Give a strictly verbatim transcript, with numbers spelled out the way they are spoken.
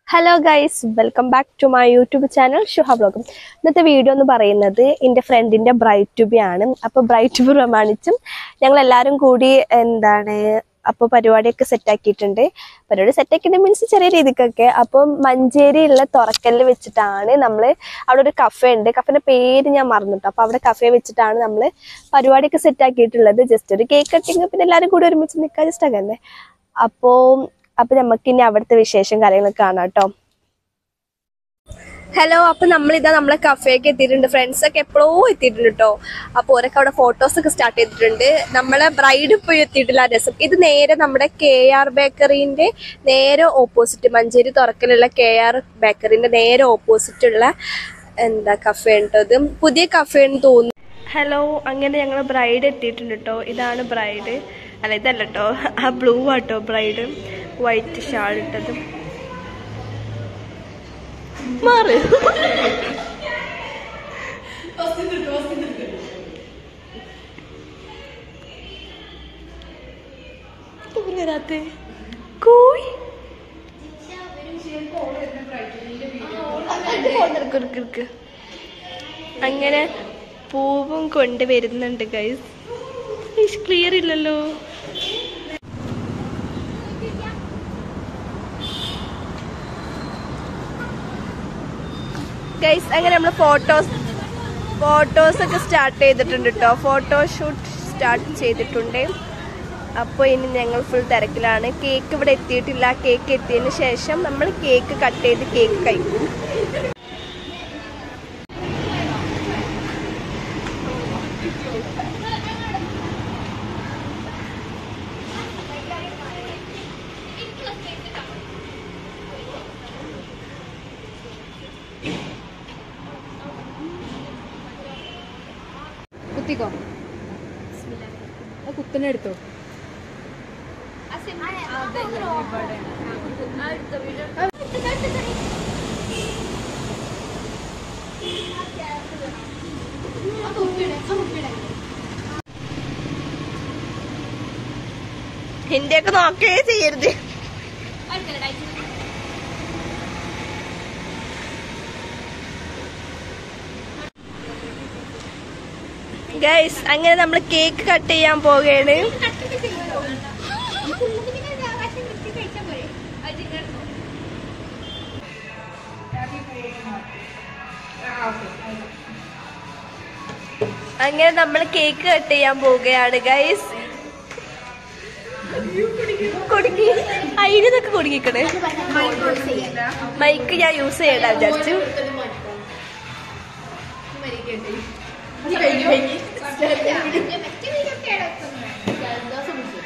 Hello guys, welcome back to my YouTube channel Shuha Vlog. ഇന്നത്തെ video എന്ന് പറയുന്നത് എൻ്റെ ഫ്രണ്ടിന്റെ ബ്രൈഡ് ടു ബി ആണ്. അപ്പോൾ ബ്രൈഡ് ടു ബി പ്രമാണിച്ചും ഞങ്ങൾ എല്ലാവരും കൂടി എന്താണ് അപ്പോൾ പരിപാടിയൊക്കെ സെറ്റ് ആക്കിയിട്ടുണ്ട്. പരിപാടി സെറ്റ് ആക്കിയിട്ട് മീൻസ് ചെറിയ രീതിക്കൊക്കെ. അപ്പോൾ മഞ്ചേരിയുള്ള തുറക്കലിൽ വെച്ചിട്ടാണ് നമ്മൾ അവിടെ ഒരു കഫേ ഉണ്ട്. കഫേന്റെ പേര് ഞാൻ മറന്നിട്ടു. അപ്പോൾ അവിടെ കഫേ വെച്ചിട്ടാണ് നമ്മൾ പരിപാടിയൊക്കെ സെറ്റ് ആക്കിയിട്ടുള്ളത്. ജസ്റ്റ് ഒരു കേക്ക് കട്ടിങ് പിന്നെ എല്ലാവരും കൂടി ഒരുമിച്ച് നിൽക്കാൻ ജസ്റ്റ് അങ്ങനെ. അപ്പോൾ അപ്പൊ നമുക്ക് ഇനി അവിടുത്തെ വിശേഷം കാര്യങ്ങളൊക്കെ കാണാം കേട്ടോ. ഹലോ, അപ്പൊ നമ്മളിതാ നമ്മളെ കഫേക്ക് എത്തിയിട്ടുണ്ട്. ഫ്രണ്ട്സ് ഒക്കെ എപ്പോഴോ എത്തിയിട്ടുണ്ട് കേട്ടോ. അപ്പൊ ഓരൊക്കെ അവിടെ ഫോട്ടോസ് ഒക്കെ സ്റ്റാർട്ട് ചെയ്തിട്ടുണ്ട്. നമ്മളെ ബ്രൈഡ് പോയി എത്തിയിട്ടില്ല. രസം ഇത് നേരെ നമ്മുടെ കെ ആർ ബേക്കറിന്റെ നേരെ ഓപ്പോസിറ്റ്, മഞ്ചേരി തുറക്കലുള്ള കെ ആർ ബേക്കറിന്റെ നേരെ ഓപ്പോസിറ്റ് ഉള്ള എന്താ കഫേ ഉണ്ടോ, ഇത് പുതിയ കഫേ എന്ന് തോന്നുന്നു. ഹലോ, അങ്ങനെ ഞങ്ങൾ ബ്രൈഡ് എത്തിയിട്ടുണ്ട് കേട്ടോ. ഇതാണ് ബ്രൈഡ്. അല്ല ഇതല്ല കേട്ടോ, ആ ബ്ലൂ ആട്ടോ ബ്രൈഡ്. വൈറ്റ് ഷാൾ ഇട്ടത്. മാറ് വരാത്തെ കോയി അങ്ങനെ പൂവും കൊണ്ട് വരുന്നുണ്ട് ഗൈസ്. ക്ലിയർ ഇല്ലല്ലോ. ഗൈസ് അങ്ങനെ നമ്മൾ ഫോട്ടോസ് ഫോട്ടോസ് ഒക്കെ സ്റ്റാർട്ട് ചെയ്തിട്ടുണ്ട് കേട്ടോ. ഫോട്ടോഷൂട്ട് സ്റ്റാർട്ട് ചെയ്തിട്ടുണ്ട്. അപ്പോൾ ഇനി ഞങ്ങൾ ഫുൾ തിരക്കിലാണ്. കേക്ക് ഇവിടെ എത്തിയിട്ടില്ല. കേക്ക് എത്തിയതിന് ശേഷം നമ്മൾ കേക്ക് കട്ട് ചെയ്ത് കേക്ക് കഴിക്കും. കുത്തനെ എടുത്തോ. ഹിന്ദിയൊക്കെ നോക്കേ ചെയ്യരുത്. ഗൈസ് അങ്ങനെ നമ്മൾ കേക്ക് കട്ട് ചെയ്യാൻ പോവുകയാണ്. അങ്ങനെ നമ്മൾ കേക്ക് കട്ട് ചെയ്യാൻ പോവുകയാണ് ഗൈസ്. കുടുങ്ങി അതിനൊക്കെ കുടുങ്ങിക്കണേ. മൈക്ക് ഞാൻ യൂസ് ചെയ്യണ്ട വിചാരിച്ചു.